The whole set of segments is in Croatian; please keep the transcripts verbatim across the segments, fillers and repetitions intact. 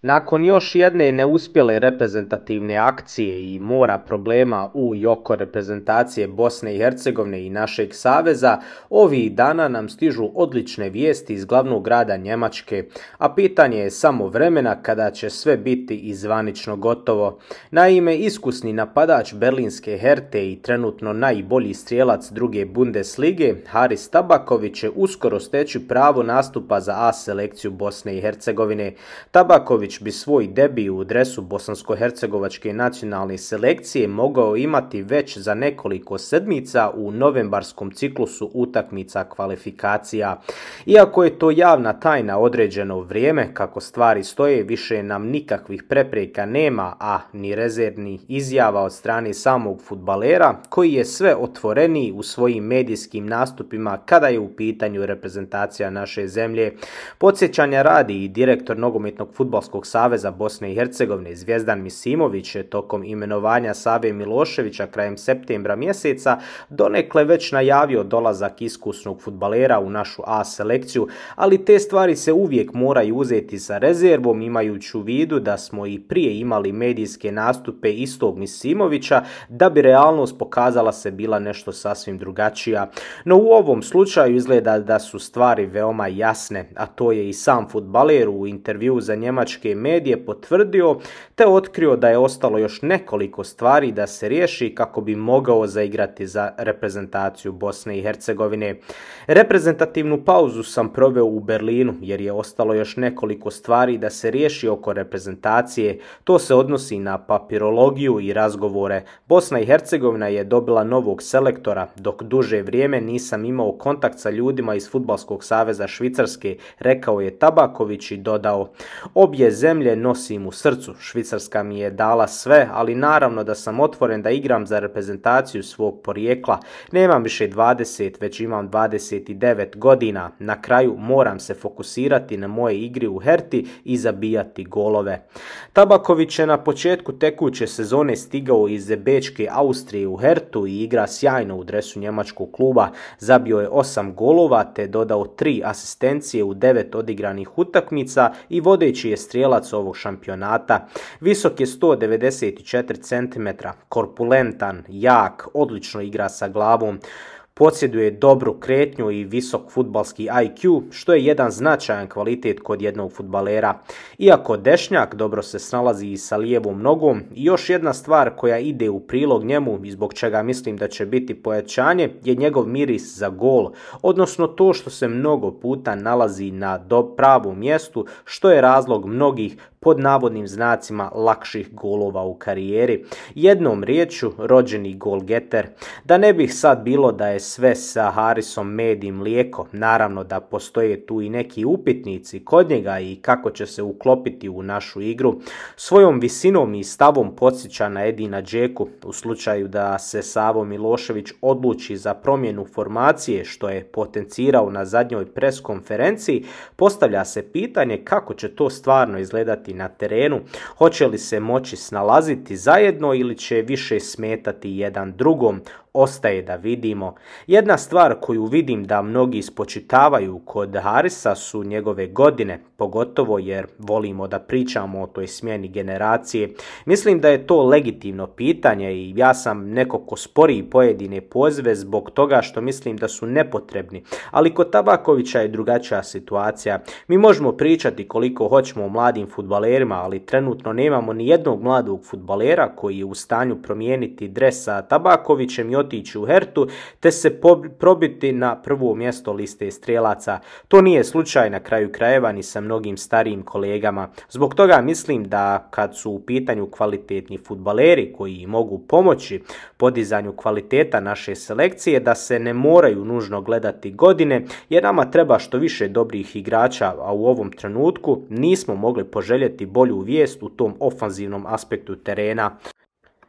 Nakon još jedne neuspjele reprezentativne akcije i mora problema u i oko reprezentacije Bosne i Hercegovine i našeg saveza, ovih dana nam stižu odlične vijesti iz glavnog grada Njemačke, a pitanje je samo vremena kada će sve biti i zvanično gotovo. Naime, iskusni napadač berlinske Herte i trenutno najbolji strijelac druge Bundeslige, Haris Tabaković će uskoro steći pravo nastupa za A selekciju Bosne i Hercegovine. Tabaković bi svoj debi u dresu bosansko-hercegovačke nacionalne selekcije mogao imati već za nekoliko sedmica u novembarskom ciklusu utakmica kvalifikacija. Iako je to javna tajna određeno vrijeme, kako stvari stoje, više nam nikakvih prepreka nema, a ni rezervnih izjava od strane samog fudbalera, koji je sve otvoreniji u svojim medijskim nastupima kada je u pitanju reprezentacija naše zemlje. Podsjećanja radi i direktor nogometnog fudbalskog saveza Bosne i Hercegovine Zvijezdan Misimović je tokom imenovanja Save Miloševića krajem septembra mjeseca donekle već najavio dolazak iskusnog fudbalera u našu A selekciju, ali te stvari se uvijek moraju uzeti sa rezervom, imajući u vidu da smo i prije imali medijske nastupe istog Misimovića, da bi realnost pokazala se bila nešto sasvim drugačija. No u ovom slučaju izgleda da su stvari veoma jasne, a to je i sam fudbaler u intervjuu za njemačke medije potvrdio, te otkrio da je ostalo još nekoliko stvari da se riješi kako bi mogao zaigrati za reprezentaciju Bosne i Hercegovine. Reprezentativnu pauzu sam proveo u Berlinu jer je ostalo još nekoliko stvari da se riješi oko reprezentacije. To se odnosi na papirologiju i razgovore. Bosna i Hercegovina je dobila novog selektora, dok duže vrijeme nisam imao kontakt sa ljudima iz Fudbalskog saveza Švicarske, rekao je Tabaković i dodao: obje zemlje nosim u srcu, Švicarska mi je dala sve, ali naravno da sam otvoren da igram za reprezentaciju svog porijekla. Nemam više dvadeset, već imam dvadeset devet godina. Na kraju moram se fokusirati na moje igri u Herti i zabijati golove. Tabaković je na početku tekuće sezone stigao iz Bečke Austrije u Hertu i igra sjajno u dresu njemačkog kluba. Zabio je osam golova te dodao tri asistencije u devet odigranih utakmica i vodeći je strijelac ovog šampionata. Visok je sto devedeset četiri centimetra, korpulentan, jak, odlično igra sa glavom. Posjeduje dobru kretnju i visok fudbalski I Q, što je jedan značajan kvalitet kod jednog fudbalera. Iako dešnjak, dobro se snalazi i sa lijevom nogom. I još jedna stvar koja ide u prilog njemu i zbog čega mislim da će biti pojačanje je njegov miris za gol, odnosno to što se mnogo puta nalazi na do pravom mjestu, što je razlog mnogih pod navodnim znacima lakših golova u karijeri. Jednom riječju, rođeni golgeter. Da ne bih sad bilo da je sve sa Harisom med i mlijeko, naravno da postoje tu i neki upitnici kod njega i kako će se uklopiti u našu igru. Svojom visinom i stavom podsjeća na Edina Džeku u slučaju da se Savo Milošević odluči za promjenu formacije, što je potencirao na zadnjoj pres konferenciji. Postavlja se pitanje kako će to stvarno izgledati na terenu, hoće li se moći snalaziti zajedno ili će više smetati jedan drugom. Ostaje da vidimo. Jedna stvar koju vidim da mnogi spočitavaju kod Harisa su njegove godine, pogotovo jer volimo da pričamo o toj smjeni generacije. Mislim da je to legitimno pitanje i ja sam neko ko spori pojedine pozive zbog toga što mislim da su nepotrebni. Ali kod Tabakovića je drugačija situacija. Mi možemo pričati koliko hoćemo o mladim fudbalerima, ali trenutno nemamo ni jednog mladog fudbalera koji je u stanju promijeniti dres sa Tabakovićem i otići u Hertu te se probiti na prvo mjesto liste strijelaca. To nije slučaj na kraju krajeva ni sa mnogim starijim kolegama. Zbog toga mislim da kad su u pitanju kvalitetni fudbaleri koji mogu pomoći podizanju kvaliteta naše selekcije, da se ne moraju nužno gledati godine, jer nama treba što više dobrih igrača, a u ovom trenutku nismo mogli poželjeti bolju vijest u tom ofanzivnom aspektu terena.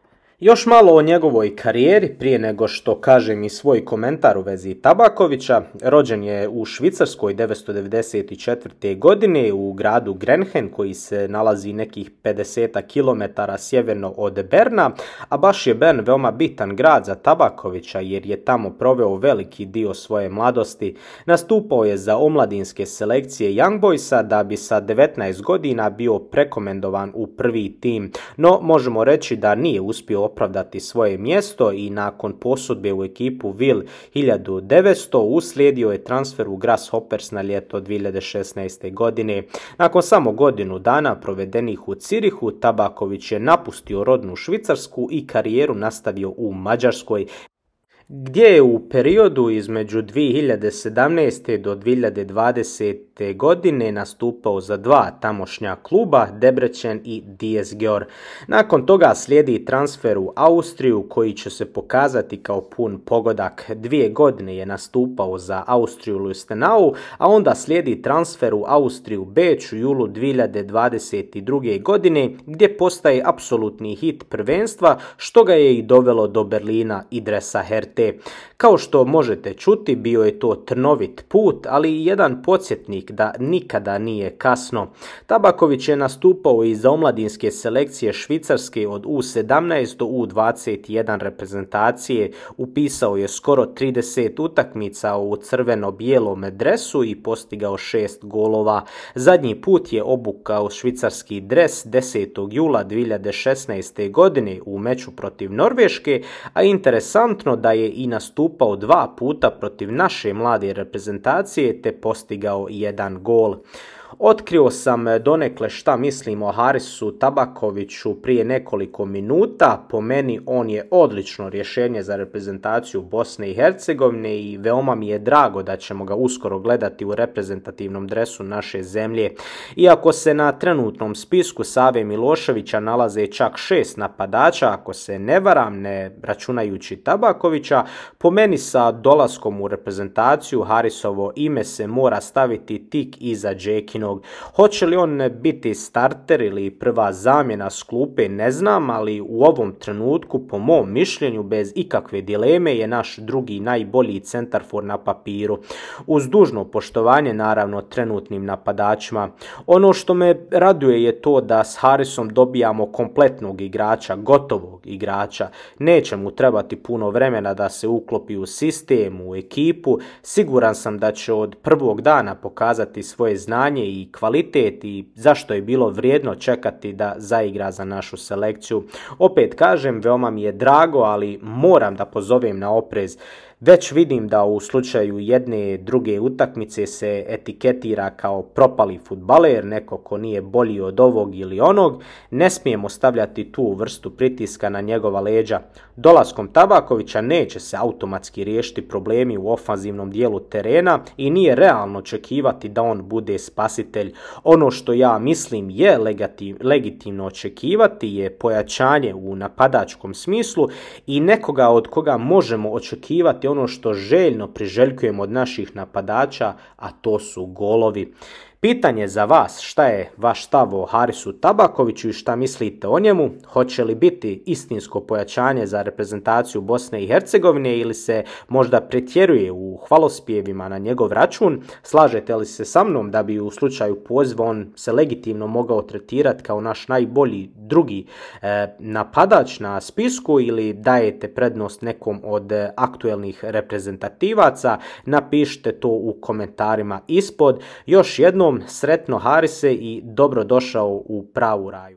Još malo o njegovoj karijeri prije nego što kažem i svoj komentar u vezi Tabakovića. Rođen je u Švicarskoj devetsto devedeset četvrte. godine u gradu Grenhen koji se nalazi nekih pedeset kilometara sjeverno od Berna, a baš je Bern veoma bitan grad za Tabakovića jer je tamo proveo veliki dio svoje mladosti. Nastupao je za omladinske selekcije Young Boysa da bi sa devetnaest godina bio prekomendovan u prvi tim, no možemo reći da nije uspio opravdati svoje mjesto i nakon posudbe u ekipu Wil hiljadu devetsto uslijedio je transfer u Grasshoppers na ljeto dvije hiljade šesnaeste. godine. Nakon samo godinu dana provedenih u Cirihu, Tabaković je napustio rodnu Švicarsku i karijeru nastavio u Mađarskoj, gdje je u periodu između dvije hiljade sedamnaeste. do dvije hiljade dvadesete. godine nastupao za dva tamošnja kluba, Debrecen i D S G O R. Nakon toga slijedi transfer u Austriju koji će se pokazati kao pun pogodak. Dvije godine je nastupao za Austriju Lustenau, a onda slijedi transfer u Austriju Beč u julu dvije hiljade dvadeset druge. godine gdje postaje apsolutni hit prvenstva, što ga je i dovelo do Berlina i dresa Herte. Kao što možete čuti, bio je to trnovit put, ali i jedan podsjetnik da nikada nije kasno. Tabaković je nastupao i za omladinske selekcije Švicarske od U sedamnaest do U dvadeset jedan reprezentacije, upisao je skoro trideset utakmica u crveno-bijelom dresu i postigao šest golova. Zadnji put je obukao švicarski dres desetog jula dvije hiljade šesnaeste. godine u meču protiv Norveške, a interesantno da je i nastupao dva puta protiv naše mlade reprezentacije te postigao jedan gol. Otkrio sam donekle šta mislim o Harisu Tabakoviću prije nekoliko minuta. Po meni on je odlično rješenje za reprezentaciju Bosne i Hercegovine i veoma mi je drago da ćemo ga uskoro gledati u reprezentativnom dresu naše zemlje. Iako se na trenutnom spisku Save Miloševića nalaze čak šest napadača, ako se ne varam, ne računajući Tabakovića, po meni sa dolaskom u reprezentaciju Harisovo ime se mora staviti tik iza Džekinog. Hoće li on biti starter ili prva zamjena s klupe, ne znam, ali u ovom trenutku, po mom mišljenju, bez ikakve dileme je naš drugi najbolji centarfor na papiru. Uz dužno poštovanje, naravno, trenutnim napadačima. Ono što me raduje je to da s Harisom dobijamo kompletnog igrača, gotovog igrača. Neće mu trebati puno vremena da se uklopi u sistem, u ekipu. Siguran sam da će od prvog dana pokazati svoje znanje i kvalitet i zašto je bilo vrijedno čekati da zaigra za našu selekciju. Opet kažem, veoma mi je drago, ali moram da pozovem na oprez. Već vidim da u slučaju jedne druge utakmice se etiketira kao propali fudbaler, neko ko nije bolji od ovog ili onog. Ne smijemo stavljati tu vrstu pritiska na njegova leđa. Dolaskom Tabakovića neće se automatski riješiti problemi u ofanzivnom dijelu terena i nije realno očekivati da on bude spasitelj. Ono što ja mislim je legitimno očekivati je pojačanje u napadačkom smislu i nekoga od koga možemo očekivati ono što željno priželjkujemo od naših napadača, a to su golovi. Pitanje za vas, šta je vaš stav o Harisu Tabakoviću i šta mislite o njemu? Hoće li biti istinsko pojačanje za reprezentaciju Bosne i Hercegovine ili se možda pretjeruje u hvalospjevima na njegov račun? Slažete li se sa mnom da bi u slučaju poziva on se legitimno mogao tretirati kao naš najbolji drugi e, napadač na spisku ili dajete prednost nekom od aktuelnih reprezentativaca? Napišite to u komentarima ispod. Još jednom, sretno Harise i dobrodošao u pravu raju.